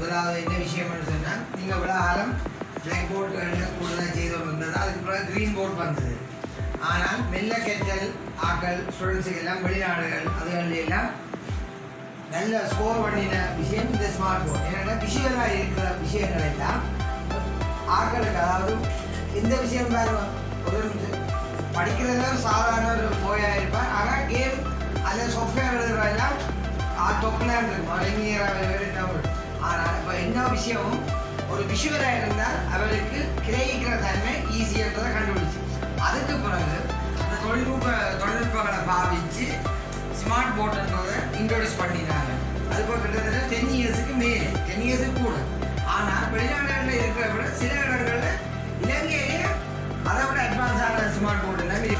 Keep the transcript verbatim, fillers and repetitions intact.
முதலாவது என்ன விஷயம்னு சொன்னால் நீங்கள் இவ்வளோ காலம் பிளாக் போர்டு கூடுதலாக செய்து கொண்டு வந்தது அதுக்கு பிறகு க்ரீன் போர்ட் வந்தது ஆனால் மெல்ல கெட்டல் ஆக்கள் ஸ்டூடெண்ட்ஸுக்கு எல்லாம் வெளிநாடுகள் அதுகளில் எல்லாம் நல்ல ஸ்கோர் பண்ணின விஷயம் இந்த ஸ்மார்ட் போர்ட் ஏன்னா விஷுவலாக இருக்கிற விஷயங்கள் எல்லாம் ஆக்களுக்கு அதாவது எந்த விஷயம் பாருங்க ஒரு படிக்கிறதெல்லாம் சாதாரண ஒரு போயாக இருப்பார் ஆனால் கேம் அதில் சாஃப்ட்வேர் எழுதுறதெல்லாம் தொப்பலாக இருக்கும் ஆனால் இப்போ என்ன விஷயமும் ஒரு விஷுவலாக இருந்தால் அவருக்கு கிரகிக்கிற தன்மை ஈஸியாகிறத கண்டுபிடிச்சு அதுக்கு பிறகு அந்த தொழில்நுட்ப தொழில்நுட்பங்களை பாவிச்சு ஸ்மார்ட் போர்டுன்றதை இன்ட்ரோடியூஸ் பண்ணினாங்க அது இப்போ கிட்டத்தட்ட டென் இயர்ஸுக்கு மேலே டென் இயர்ஸுக்கு கூட ஆனால் வெளிநாடுகளில் இருக்கிற விட சில இடங்களில் இலங்கையிலே அதை விட அட்வான்ஸான ஸ்மார்ட் போர்டு எல்லாம்